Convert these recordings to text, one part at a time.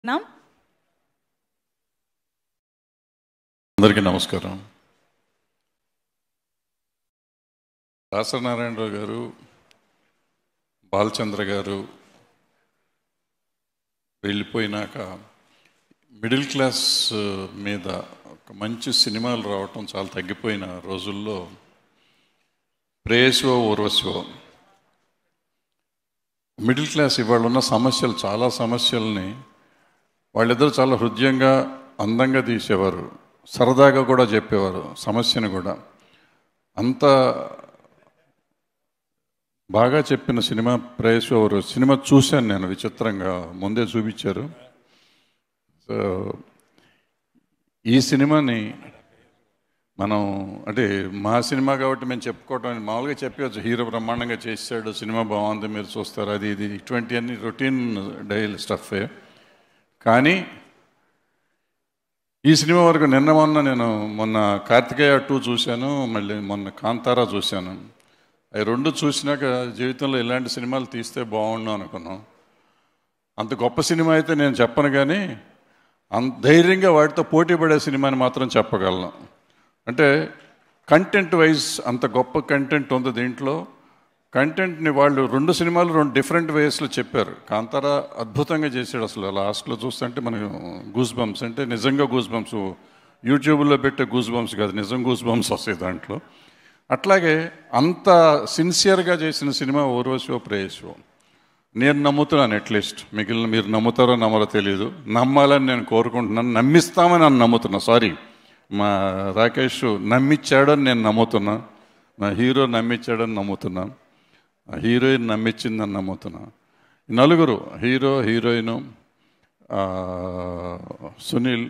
అందరికీ నమస్కారం. దాసనారాయణరావు గారు, బాలచంద్ర గారు వెళ్ళిపోయినాక మిడిల్ క్లాస్ మీద ఒక మంచి సినిమాలు రావటం చాలా తగ్గిపోయిన రోజుల్లో ప్రేయసివో ఊర్వశివో మిడిల్ క్లాస్ ఇవాళ ఉన్న సమస్యలు, చాలా సమస్యల్ని వాళ్ళిద్దరూ చాలా హృదయంగా, అందంగా తీసేవారు, సరదాగా కూడా చెప్పేవారు. సమస్యను కూడా అంత బాగా చెప్పిన సినిమా ప్రేయసివో ఊర్వశివో. సినిమా చూశాను నేను, విచిత్రంగా ముందే చూపించారు. సో ఈ సినిమాని మనం అంటే మా సినిమా కాబట్టి మేము చెప్పుకోవటం మామూలుగా చెప్పవచ్చు, హీరో బ్రహ్మాండంగా చేశాడు, సినిమా బాగుంది, మీరు చూస్తారు, అది ఇది ఇటువంటివన్నీ రొటీన్ డైలీ స్టఫే. కానీ ఈ సినిమా వరకు నేను మొన్న కార్తికేయ 2 చూశాను, మళ్ళీ మొన్న కాంతారా చూశాను. అవి 2 చూసినాక జీవితంలో ఇలాంటి సినిమాలు తీస్తే బాగుండు అనుకున్నాం. అంత గొప్ప సినిమా అయితే నేను చెప్పను, కానీ అంత ధైర్యంగా వాటితో పోటీ పడే సినిమాని మాత్రం చెప్పగలను. అంటే కంటెంట్ వైజ్ అంత గొప్ప కంటెంట్ ఉంది దీంట్లో. కంటెంట్ని వాళ్ళు 2 సినిమాలు 2 డిఫరెంట్ వేస్లో చెప్పారు. కాంతారా అద్భుతంగా చేశాడు. అసలు లాస్ట్లో చూస్తుంటే మనకు గూస్ బంప్స్, అంటే నిజంగా గూస్ బంప్స్, యూట్యూబ్లో పెట్టే గూస్ బంప్స్ కాదు, నిజం గూస్ బంప్స్ వస్తాయి దాంట్లో. అట్లాగే అంత సిన్సియర్గా చేసిన సినిమా ఊర్వశివో ప్రేయసివో. నేను నమ్ముతున్నాను, అట్లీస్ట్ మిగిలిన మీరు నమ్ముతారో నమ్మరో తెలియదు, నమ్మాలని నేను కోరుకుంటున్నాను, నమ్మిస్తామని నన్ను నమ్ముతున్నా. సారీ, మా రాకేష్ నమ్మిచ్చాడని నేను నమ్ముతున్నా, మా హీరో నమ్మిచ్చాడని నమ్ముతున్నాను, హీరోయిన్ నమ్మించిందని నమ్ముతున్నా. నలుగురు, హీరో, హీరోయిను, సునీల్,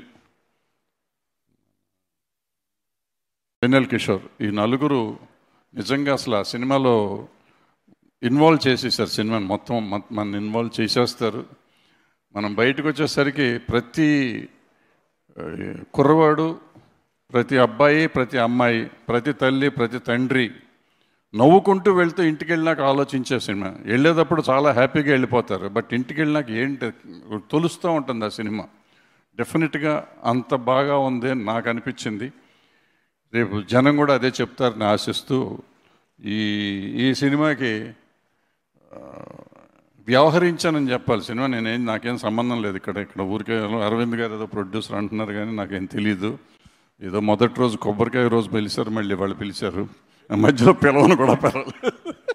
వెన్నెల కిషోర్, ఈ నలుగురు నిజంగా అసలు ఆ సినిమాలో ఇన్వాల్వ్ చేసేసారు. సినిమాని మొత్తం మన ఇన్వాల్వ్ చేసేస్తారు. మనం బయటకు వచ్చేసరికి ప్రతి కుర్రవాడు, ప్రతి అబ్బాయి, ప్రతి అమ్మాయి, ప్రతి తల్లి, ప్రతి తండ్రి నవ్వుకుంటూ వెళ్తూ ఇంటికి వెళ్ళినాక ఆలోచించే సినిమా. వెళ్ళేటప్పుడు చాలా హ్యాపీగా వెళ్ళిపోతారు, బట్ ఇంటికి వెళ్ళినాక ఏంటి తొలుస్తూ ఉంటుంది ఆ సినిమా. డెఫినెట్గా అంత బాగా ఉంది అని నాకు అనిపించింది. రేపు జనం కూడా అదే చెప్తారని ఆశిస్తూ ఈ సినిమాకి వ్యవహరించానని చెప్పాలి. సినిమా నాకేం సంబంధం లేదు. ఇక్కడ ఊరికే అరవింద్ గారు ఏదో ప్రొడ్యూసర్ అంటున్నారు, కానీ నాకేం తెలీదు. ఏదో మొదటి రోజు కొబ్బరికాయ రోజు పిలిచారు, మళ్ళీ వాళ్ళు పిలిచారు, మధ్యలో పిలవను కూడా పిలవలేదు.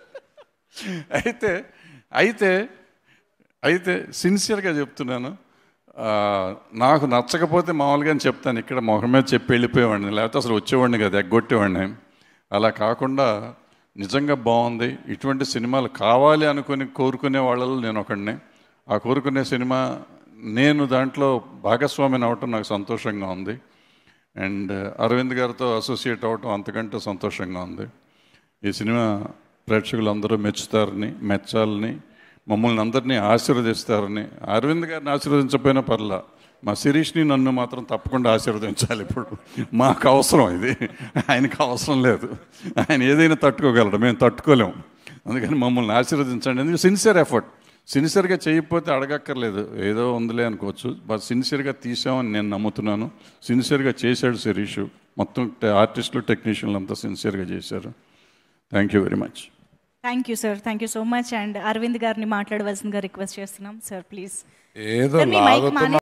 అయితే సిన్సియర్గా చెప్తున్నాను, నాకు నచ్చకపోతే మామూలుగానే చెప్తాను, ఇక్కడ మొహం మీద చెప్పి వెళ్ళిపోయేవాడిని, లేకపోతే అసలు వచ్చేవాడిని కదా, ఎగ్గొట్టేవాడిని. అలా కాకుండా నిజంగా బాగుంది, ఇటువంటి సినిమాలు కావాలి అనుకుని కోరుకునే వాళ్ళలో నేను ఒకడిని. ఆ కోరుకునే సినిమా నేను దాంట్లో భాగస్వామిని అవ్వటం నాకు సంతోషంగా ఉంది. అండ్ అరవింద్ గారితో అసోసియేట్ అవ్వటం అంతకంటే సంతోషంగా ఉంది. ఈ సినిమా ప్రేక్షకులందరూ మెచ్చాలని, మమ్మల్ని అందరినీ ఆశీర్వదిస్తారని. అరవింద్ గారిని ఆశీర్వదించకపోయినా పర్లా, మా శిరీష్ని నన్ను మాత్రం తప్పకుండా ఆశీర్వదించాలి. ఇప్పుడు మాకు అవసరం ఇది, ఆయనకు అవసరం లేదు. ఆయన ఏదైనా తట్టుకోగలడు, మేము తట్టుకోలేము. అందుకని మమ్మల్ని ఆశీర్వదించండి. ఎందుకంటే సిన్సియర్ ఎఫర్ట్, సిన్సియర్గా చేయకపోతే అడగక్కర్లేదు, ఏదో ఉందిలే అనుకోవచ్చు. బట్ సిన్సియర్గా తీసామని నేను నమ్ముతున్నాను. సిన్సియర్గా చేశాడు శిరీష్, మొత్తం ఆర్టిస్టులు, టెక్నీషియన్లు అంతా సిన్సియర్గా చేశారు. Thank you very much. Thank you sir, thank you so much. And Arvind గారిని మాట్లాడవలసిందిగా రిక్వెస్ట్ చేస్తున్నాం సార్, ప్లీజ్. ఏదో